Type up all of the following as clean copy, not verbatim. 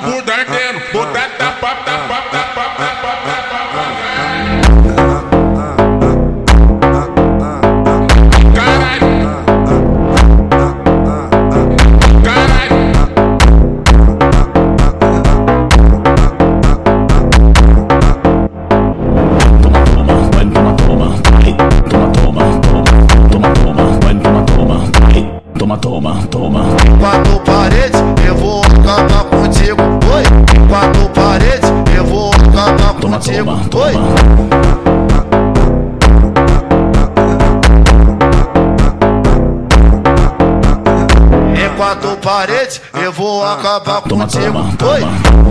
por dentro, botar tapa. Toma. Quatro paredes, eu vou acabar contigo. Oi. Quatro paredes, eu vou acabar contigo. Oi. Em quatro paredes, eu vou acabar contigo. Oi.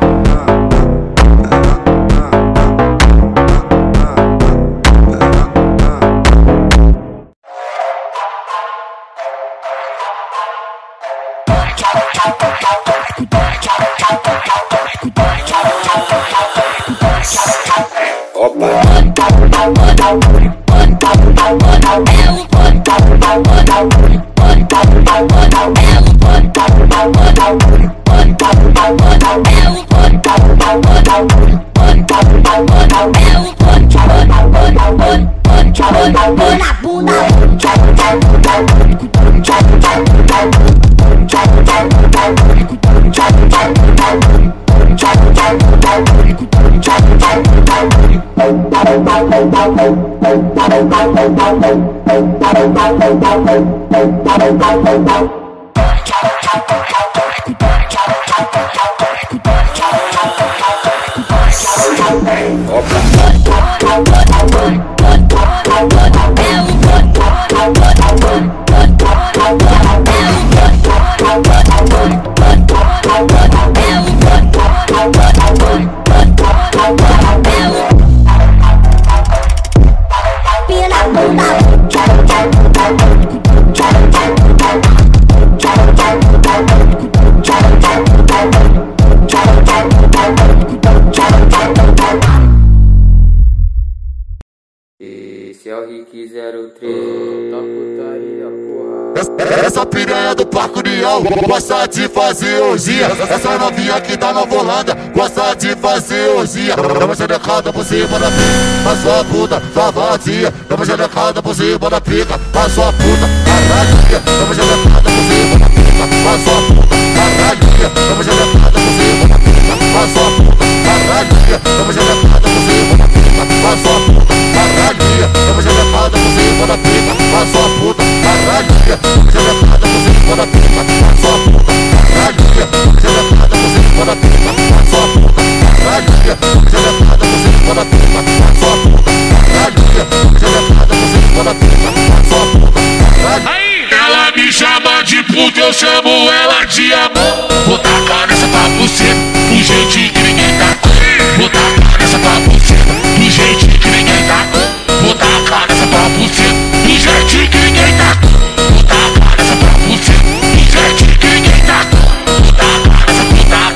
Esse é o Rick 03, tá putaria, porra. Essa piranha do Parque União gosta de fazer orgia. Essa novinha aqui da Nova Holanda gosta de fazer orgia. Dá uma gelecada por cima da pica, a sua puta tá vazia. Dá uma gelecada por cima da pica, a sua puta caralho. Dá uma gelecada por cima da pica, a sua puta caralho. Dá uma gelecada por cima da pica, a sua puta caralho. Dá uma gelecada por cima da pica, a sua puta caralho. Dá uma gelecada por cima da pica, a sua puta caralho. Gelecada por cima da pica, a sua puta caralho. Gelecada por cima da pica, a sua puta caralho. Gelecada por cima da pica, a sua puta caralho. Gelecada por cima da pica, a sua puta caralho. Aí, ela me chama de puta, eu chamo ela de amor. Vou tacar nessa pra você, do jeito que ninguém tacou. Vou tacar nessa pra você, do jeito que ninguém tacou. Vou tacar nessa pra você, do jeito que ninguém tacou. Vou tacar nessa pra você, do jeito que ninguém tacou. Vou tacar nessa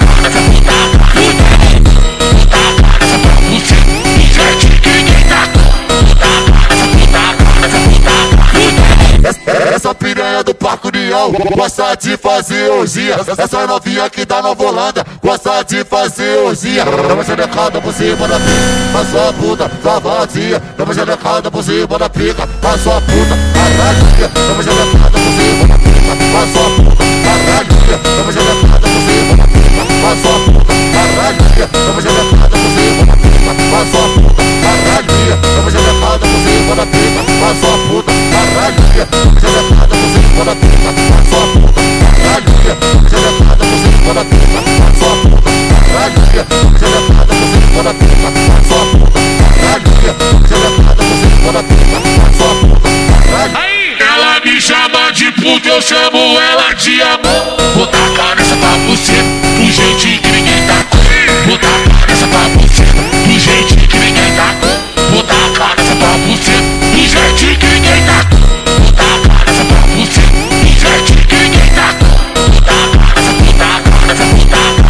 puta, vou tacar nessa pra você, do jeito que ninguém tacou. Vou tacar nessa puta. Essa piranha do Parque União gosta de fazer orgia. Essa novinha aqui da Nova Holanda gosta de fazer orgia. Dá uma gelecada por cima da pica, a sua puta tá vazia. Dá uma gelecada por cima da pica, a sua puta caralho. Dá uma gelecada por cima da pica, a sua puta caralho. Dá uma gelecada por cima da pica, a sua puta caralho. Dá uma gelecada por cima da pica, a sua puta caralho. Dá uma gelecada por cima da pica, a sua puta caralho. Gelecada por cima da pica, a sua puta caralho. Gelecada por cima da pica, a sua puta caralho. Gelecada por cima da pica, a sua puta caralho. Gelecada por cima da pica, a sua puta caralho. Aí, ela me chama de puta, eu chamo ela de amor. Vou tacar nessa pra você, do jeito que ninguém tacou. Vou tacar nessa pra você, do jeito que ninguém tacou. Vou tacar nessa pra você, do jeito que ninguém tacou. Vou tacar nessa pra você, do jeito que ninguém tacou. Vou tacar nessa puta.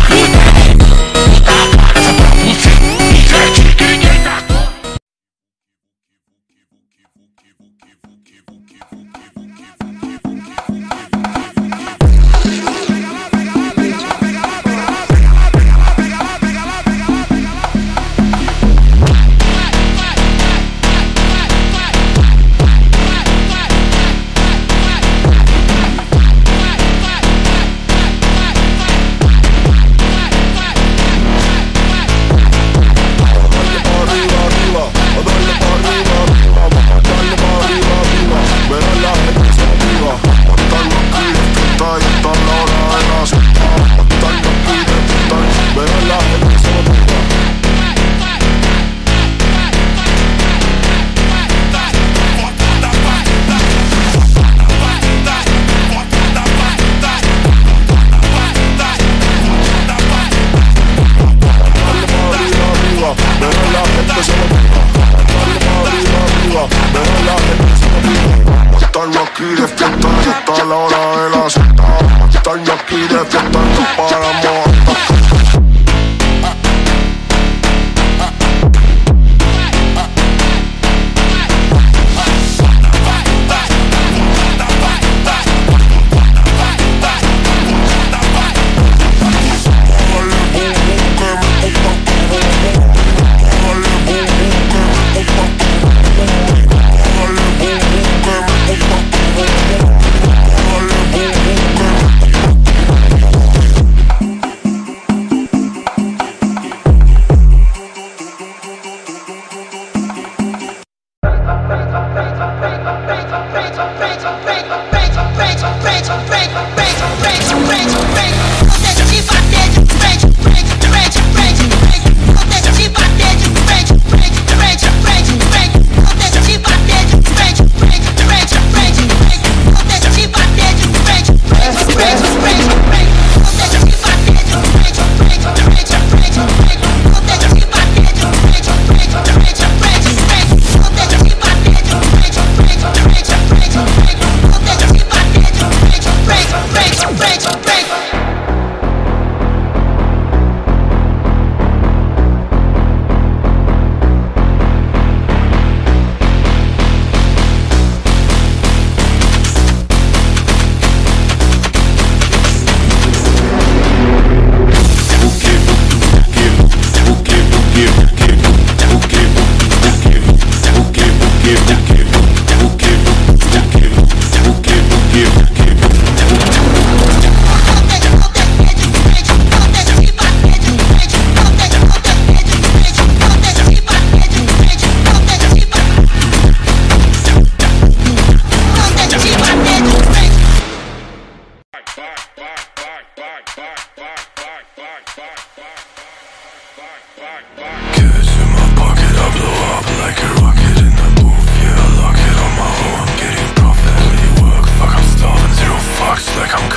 Cash in my pocket, I blow up like a rocket in the booth. Yeah, I lock it on my own, I'm getting profit. When you work, fuck, I'm starving, zero fucks like I'm